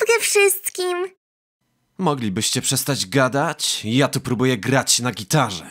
przede wszystkim. Moglibyście przestać gadać? Ja tu próbuję grać na gitarze.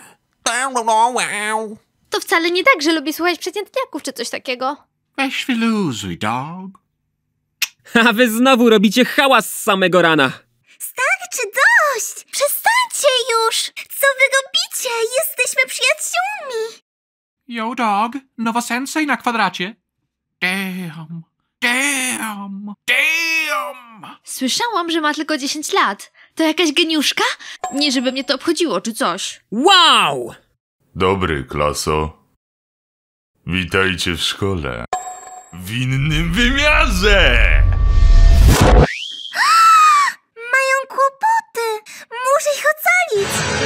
To wcale nie tak, że lubię słuchać przeciętniaków czy coś takiego. Weź wyluzuj, dog. A wy znowu robicie hałas z samego rana. Starczy, dość! Przestańcie już! Co wy robicie? Jesteśmy przyjaciółmi! Yo, dog. Nowa sensei na kwadracie. Damn. Damn. Damn. Słyszałam, że ma tylko 10 lat. To jakaś geniuszka? Nie, żeby mnie to obchodziło czy coś. Wow! Dobry, klaso. Witajcie w szkole. W innym wymiarze! Mają kłopoty! Muszę ich ocalić!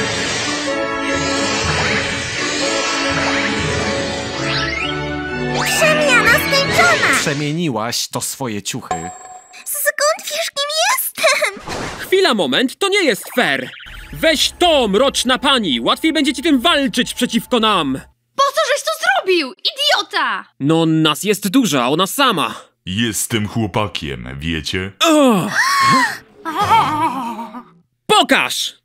Przemiana skończona! Przemieniłaś to swoje ciuchy. Skąd wiesz, kim jestem? Chwila, moment, to nie jest fair. Weź to, mroczna pani, łatwiej będzie ci tym walczyć przeciwko nam. Po co żeś to zrobił? Idiota! No, nas jest dużo, a ona sama. Jestem chłopakiem, wiecie? O! Pokaż!